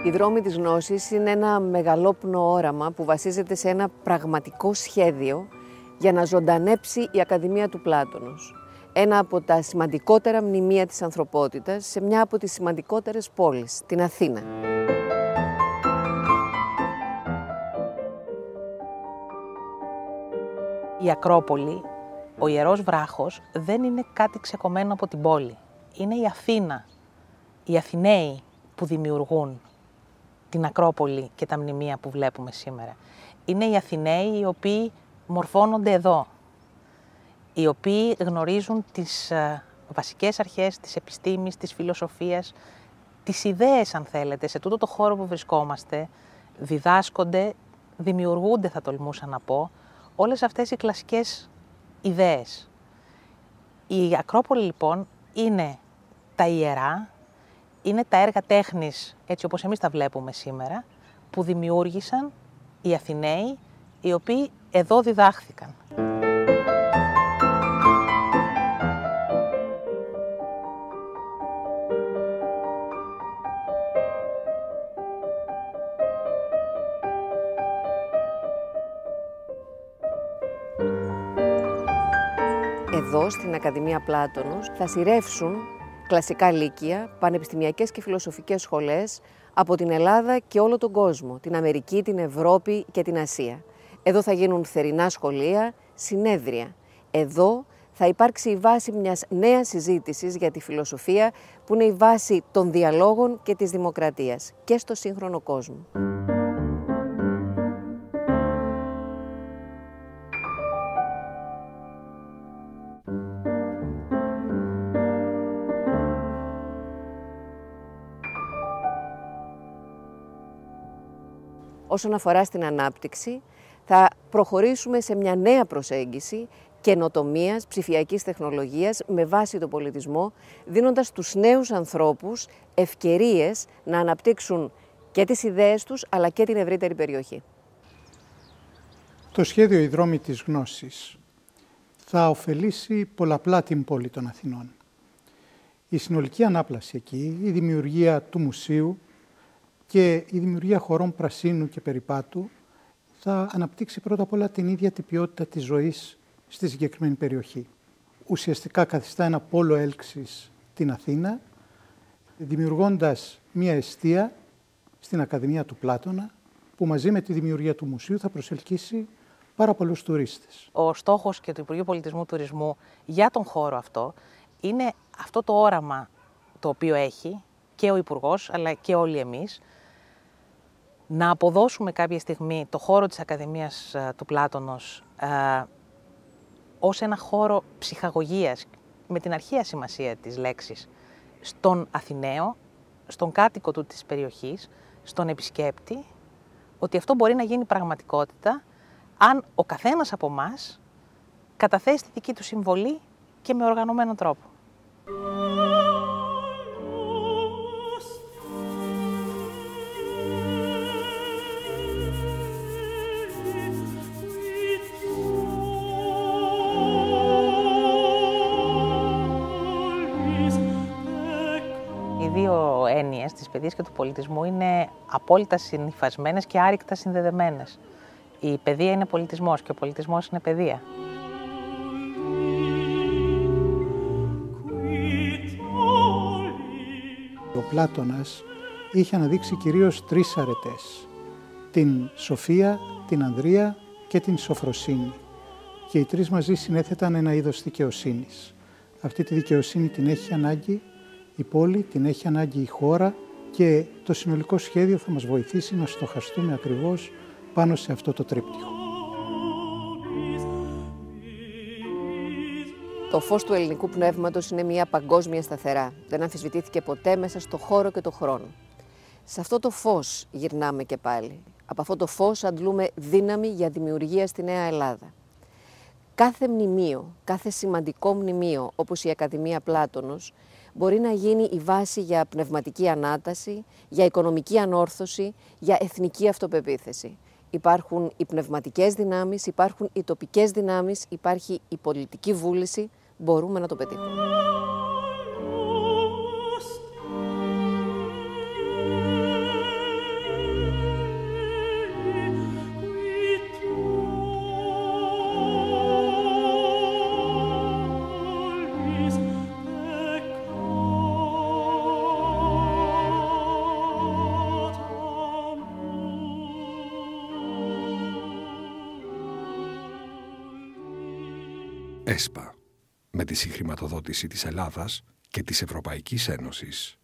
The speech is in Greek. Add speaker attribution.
Speaker 1: Οι δρόμοι της γνώσης είναι ένα μεγαλόπνο όραμα που βασίζεται σε ένα πραγματικό σχέδιο για να ζωντανέψει η Ακαδημία του Πλάτωνος. Ένα από τα σημαντικότερα μνημεία της ανθρωπότητας σε μια από τις σημαντικότερες πόλεις, την Αθήνα.
Speaker 2: Η Ακρόπολη, ο Ιερός Βράχος, δεν είναι κάτι ξεκομμένο από την πόλη. Είναι η Αθήνα, οι Αθηναίοι που δημιουργούν την Ακρόπολη και τα μνημεία που βλέπουμε σήμερα. Είναι οι Αθηναίοι οι οποίοι μορφώνονται εδώ, οι οποίοι γνωρίζουν τις βασικές αρχές της επιστήμης, της φιλοσοφίας, τις ιδέες αν θέλετε, σε τούτο το χώρο που βρισκόμαστε, διδάσκονται, δημιουργούνται θα τολμούσα να πω, όλες αυτές οι κλασικές ιδέες. Η Ακρόπολη λοιπόν είναι τα ιερά, είναι τα έργα τέχνης, έτσι όπως εμείς τα βλέπουμε σήμερα, που δημιούργησαν οι Αθηναίοι, οι οποίοι εδώ διδάχθηκαν.
Speaker 1: Εδώ, στην Ακαδημία Πλάτωνος, θα σειρεύσουν κλασικά λύκεια, πανεπιστημιακές και φιλοσοφικές σχολές από την Ελλάδα και όλο τον κόσμο, την Αμερική, την Ευρώπη και την Ασία. Εδώ θα γίνουν θερινά σχολεία, συνέδρια. Εδώ θα υπάρξει η βάση μιας νέας συζήτησης για τη φιλοσοφία, που είναι η βάση των διαλόγων και της δημοκρατίας και στο σύγχρονο κόσμο. Όσον αφορά στην ανάπτυξη, θα προχωρήσουμε σε μια νέα προσέγγιση καινοτομίας, ψηφιακής τεχνολογίας με βάση τον πολιτισμό, δίνοντας στους νέους ανθρώπους ευκαιρίες να αναπτύξουν και τις ιδέες τους, αλλά και την ευρύτερη περιοχή.
Speaker 3: Το σχέδιο «Οι δρόμοι της γνώσης» θα ωφελήσει πολλαπλά την πόλη των Αθηνών. Η συνολική ανάπλαση εκεί, η δημιουργία του μουσείου και η δημιουργία χωρών πρασίνου και περιπάτου θα αναπτύξει πρώτα απ' όλα την ίδια την ποιότητα της ζωής στη συγκεκριμένη περιοχή. Ουσιαστικά καθιστά ένα πόλο έλξης την Αθήνα, δημιουργώντας μία εστία στην Ακαδημία του Πλάτωνα, που μαζί με τη δημιουργία του μουσείου θα προσελκύσει πάρα πολλούς τουρίστες.
Speaker 2: Ο στόχος και του Υπουργείου Πολιτισμού Τουρισμού για τον χώρο αυτό είναι αυτό το όραμα το οποίο έχει και ο Υπουργός, αλλά και όλοι εμείς, να αποδώσουμε κάποια στιγμή το χώρο της Ακαδημίας του Πλάτωνος ως ένα χώρο ψυχαγωγίας, με την αρχαία σημασία της λέξης, στον Αθηναίο, στον κάτοικο του της περιοχής, στον επισκέπτη, ότι αυτό μπορεί να γίνει πραγματικότητα αν ο καθένας από εμάς καταθέσει τη δική του συμβολή και με οργανωμένο τρόπο. Οι δύο έννοιες της παιδείας και του πολιτισμού είναι απόλυτα συνυφασμένες και άρρηκτα συνδεδεμένες. Η παιδεία είναι πολιτισμός και ο πολιτισμός είναι παιδεία.
Speaker 3: Ο Πλάτωνας είχε αναδείξει κυρίως τρεις αρετές: την σοφία, την ανδρεία και την σοφροσύνη. Και οι τρεις μαζί συνέθεταν ένα είδος δικαιοσύνης. Αυτή τη δικαιοσύνη την έχει ανάγκη η πόλη, την έχει ανάγκη η χώρα, και το συνολικό σχέδιο θα μας βοηθήσει να στοχαστούμε ακριβώς πάνω σε αυτό το τρίπτυχο.
Speaker 1: Το φως του ελληνικού πνεύματος είναι μια παγκόσμια σταθερά. Δεν αμφισβητήθηκε ποτέ μέσα στο χώρο και το χρόνο. Σε αυτό το φως γυρνάμε και πάλι. Από αυτό το φως αντλούμε δύναμη για δημιουργία στη Νέα Ελλάδα. Κάθε μνημείο, κάθε σημαντικό μνημείο, όπως η Ακαδημία Πλάτωνος, μπορεί να γίνει η βάση για πνευματική ανάταση, για οικονομική ανόρθωση, για εθνική αυτοπεποίθηση. Υπάρχουν οι πνευματικές δυνάμεις, υπάρχουν οι τοπικές δυνάμεις, υπάρχει η πολιτική βούληση, μπορούμε να το πετύχουμε.
Speaker 4: ΕΣΠΑ, με τη συγχρηματοδότηση της Ελλάδας και της Ευρωπαϊκής Ένωσης.